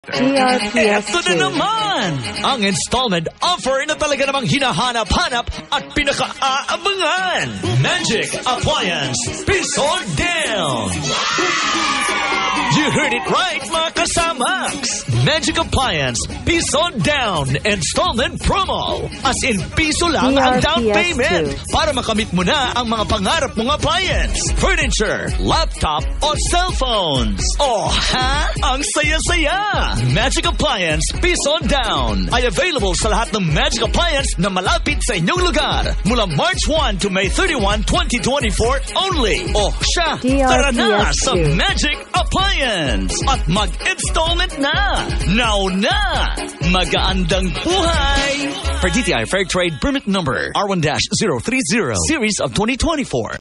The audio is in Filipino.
DRPS Ito na naman! Ang installment offer na talaga namang hinahanap-hanap at pinaka-aabangan. Magic Appliance Piso Down! You heard it right, mga kasamax! Magic Appliance Piso Down Installment Promo. As in, piso lang ang down payment para makamit mo na ang mga pangarap mong appliance, furniture, laptop, o cellphones. Oh, ha? Ang saya-saya! Magic Appliance Piso Down ay available sa lahat ng Magic Appliance na malapit sa inyong lugar mula March 1 to May 31, 2024 only. Oh, siya! Tara na sa Magic Appliance at mag-installment na! Now na! Magaandang buhay! For DTI Fair Trade Permit Number R1-030 Series of 2024.